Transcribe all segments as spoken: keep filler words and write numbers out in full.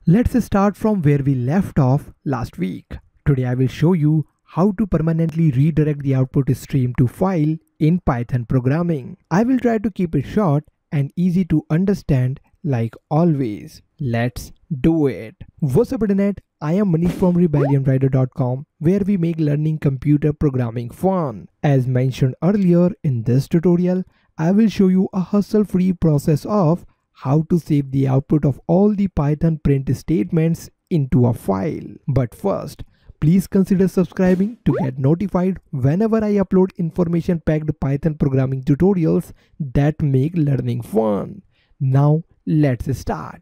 Let's start from where we left off last week. Today I will show you how to permanently redirect the output stream to file in Python programming. I will try to keep it short and easy to understand like always. Let's do it. What's up internet? I am Manish from rebellion rider dot com, where we make learning computer programming fun. As mentioned earlier in this tutorial, I will show you a hassle-free process of how to save the output of all the Python print statements into a file. But first, please consider subscribing to get notified whenever I upload information-packed Python programming tutorials that make learning fun. Now, let's start.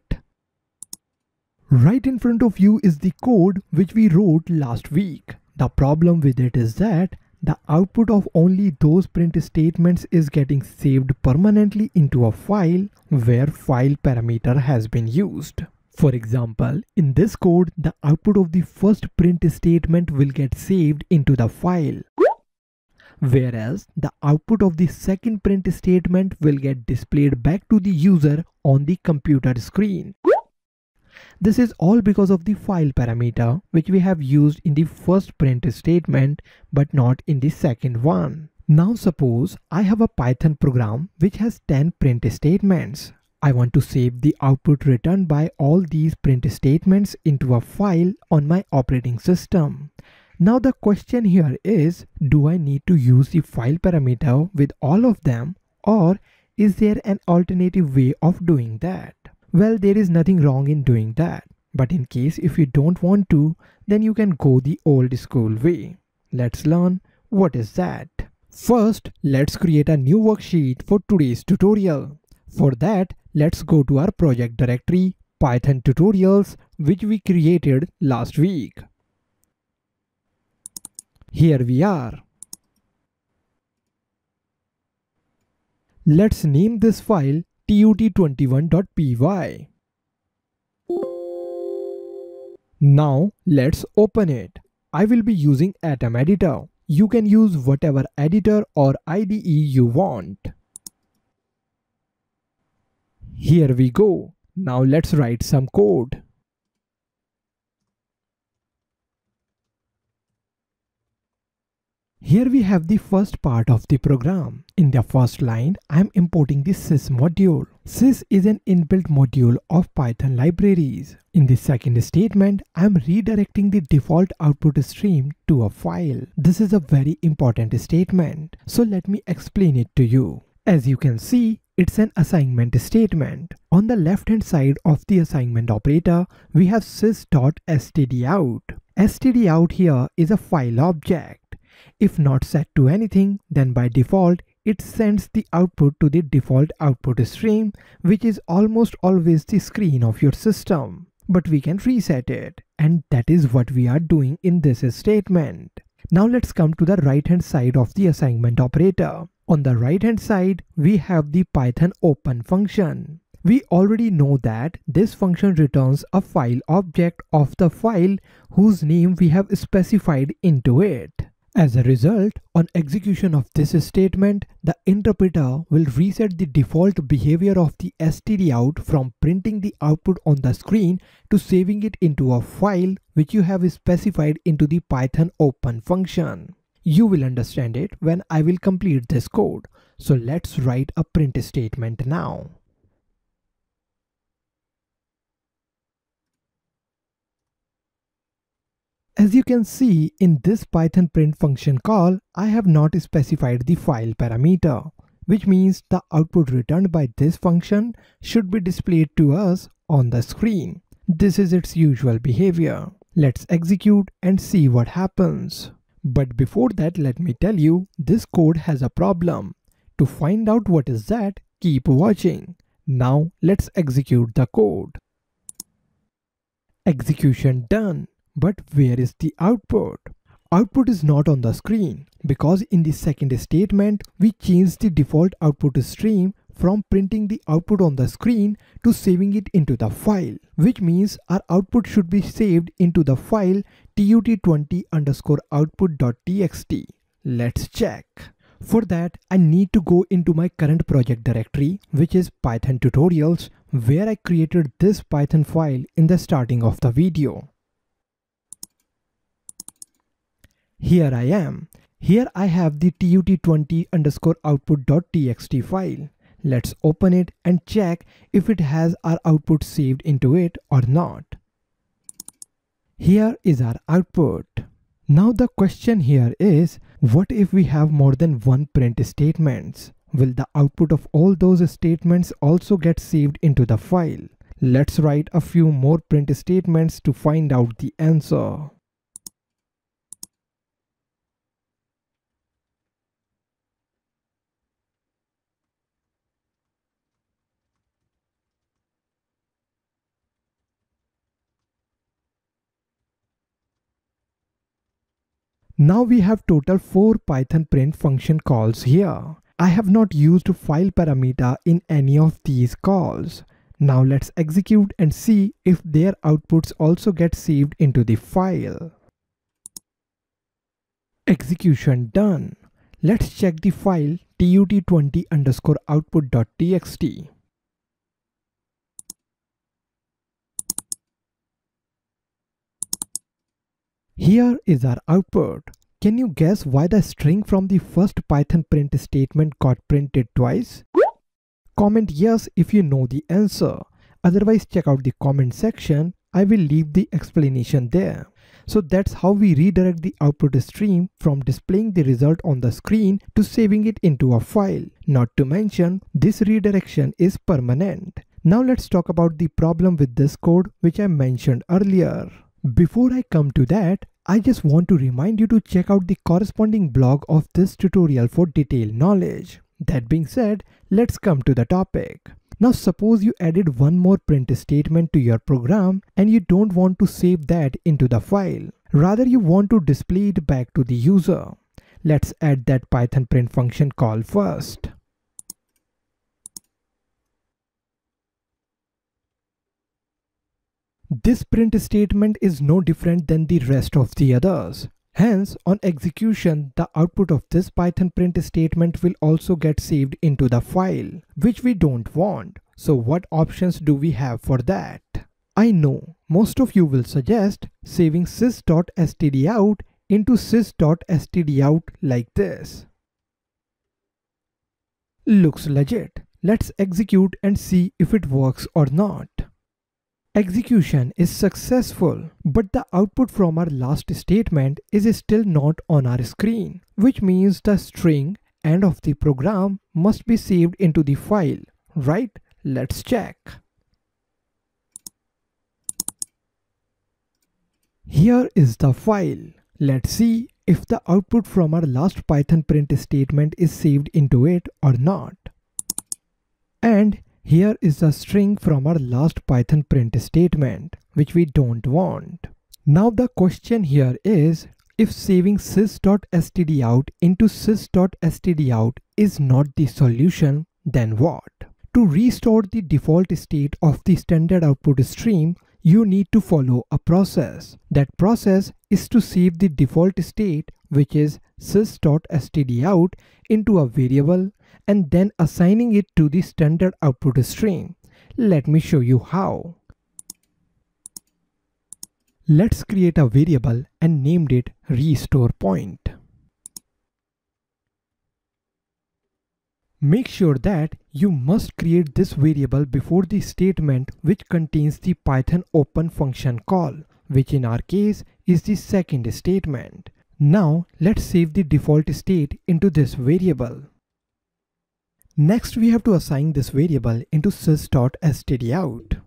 Right in front of you is the code which we wrote last week. The problem with it is that the output of only those print statements is getting saved permanently into a file where file parameter has been used. For example, in this code, the output of the first print statement will get saved into the file, whereas the output of the second print statement will get displayed back to the user on the computer screen. This is all because of the file parameter which we have used in the first print statement but not in the second one. Now suppose I have a Python program which has ten print statements. I want to save the output returned by all these print statements into a file on my operating system. Now the question here is, do I need to use the file parameter with all of them, or is there an alternative way of doing that? Well, there is nothing wrong in doing that, but in case if you don't want to, then you can go the old school way. Let's learn what is that. First, let's create a new worksheet for today's tutorial. For that, let's go to our project directory, Python tutorials, which we created last week. Here we are. Let's name this file T U T twenty-one dot P Y. Now let's open it. I will be using Atom Editor. You can use whatever editor or I D E you want. Here we go. Now let's write some code. Here we have the first part of the program. In the first line, I am importing the sys module. Sys is an inbuilt module of Python libraries. In the second statement, I am redirecting the default output stream to a file. This is a very important statement, so let me explain it to you. As you can see, it's an assignment statement. On the left hand side of the assignment operator, we have sys.stdout. stdout here is a file object. If not set to anything, then by default, it sends the output to the default output stream, which is almost always the screen of your system. But we can reset it, and that is what we are doing in this statement. Now let's come to the right hand side of the assignment operator. On the right hand side, we have the Python open function. We already know that this function returns a file object of the file whose name we have specified into it. As a result, on execution of this statement, the interpreter will reset the default behavior of the stdout from printing the output on the screen to saving it into a file which you have specified into the Python open function. You will understand it when I will complete this code. So let's write a print statement now. As you can see, in this Python print function call, I have not specified the file parameter, which means the output returned by this function should be displayed to us on the screen. This is its usual behavior. Let's execute and see what happens. But before that, let me tell you, this code has a problem. To find out what is that, keep watching. Now let's execute the code. Execution done. But where is the output? Output is not on the screen because in the second statement, we changed the default output stream from printing the output on the screen to saving it into the file, which means our output should be saved into the file T U T twenty underscore output dot T X T. Let's check. For that, I need to go into my current project directory, which is Python tutorials, where I created this Python file in the starting of the video. Here I am. Here I have the tut twenty underscore output.txt file. Let's open it and check if it has our output saved into it or not. Here is our output. Now the question here is, what if we have more than one print statements? Will the output of all those statements also get saved into the file? Let's write a few more print statements to find out the answer. Now we have total four Python print function calls here. I have not used file parameter in any of these calls. Now let's execute and see if their outputs also get saved into the file. Execution done. Let's check the file tut twenty underscore output.txt. Here is our output. Can you guess why the string from the first Python print statement got printed twice? Comment yes if you know the answer. Otherwise, check out the comment section. I will leave the explanation there. So that's how we redirect the output stream from displaying the result on the screen to saving it into a file. Not to mention, this redirection is permanent. Now let's talk about the problem with this code which I mentioned earlier. Before I come to that, I just want to remind you to check out the corresponding blog of this tutorial for detailed knowledge. That being said, let's come to the topic. Now suppose you added one more print statement to your program and you don't want to save that into the file. Rather you want to display it back to the user. Let's add that Python print function call first. This print statement is no different than the rest of the others. Hence, on execution, the output of this Python print statement will also get saved into the file, which we don't want. So what options do we have for that? I know most of you will suggest saving sys.stdout into sys.stdout like this. Looks legit. Let's execute and see if it works or not. Execution is successful, but the output from our last statement is still not on our screen, which means the string end of the program must be saved into the file, right? Let's check. Here is the file. Let's see if the output from our last Python print statement is saved into it or not. And here is the string from our last Python print statement, which we don't want. Now the question here is, if saving sys.stdout into sys.stdout is not the solution, then what? To restore the default state of the standard output stream, you need to follow a process. That process is to save the default state, which is sys.stdout, into a variable and then assigning it to the standard output stream. Let me show you how. Let's create a variable and named it restore point. Make sure that you must create this variable before the statement which contains the Python open function call, which in our case is the second statement. Now let's save the default state into this variable. Next we have to assign this variable into sys.stdout.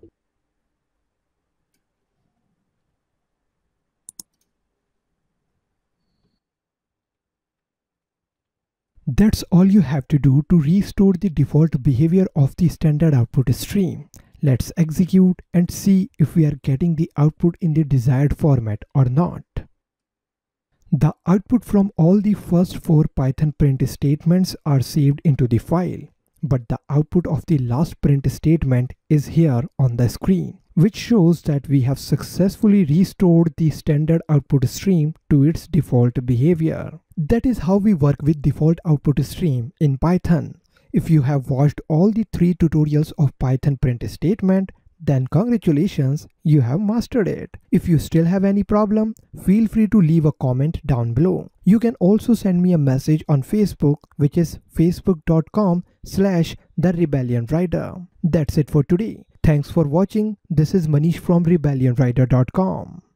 That's all you have to do to restore the default behavior of the standard output stream. Let's execute and see if we are getting the output in the desired format or not. The output from all the first four Python print statements are saved into the file, but the output of the last print statement is here on the screen, which shows that we have successfully restored the standard output stream to its default behavior. That is how we work with default output stream in Python. If you have watched all the three tutorials of Python print statement, then congratulations, you have mastered it. If you still have any problem, feel free to leave a comment down below. You can also send me a message on Facebook, which is facebook dot com slash the rebellion rider. That's it for today. Thanks for watching. This is Manish from rebellion rider dot com.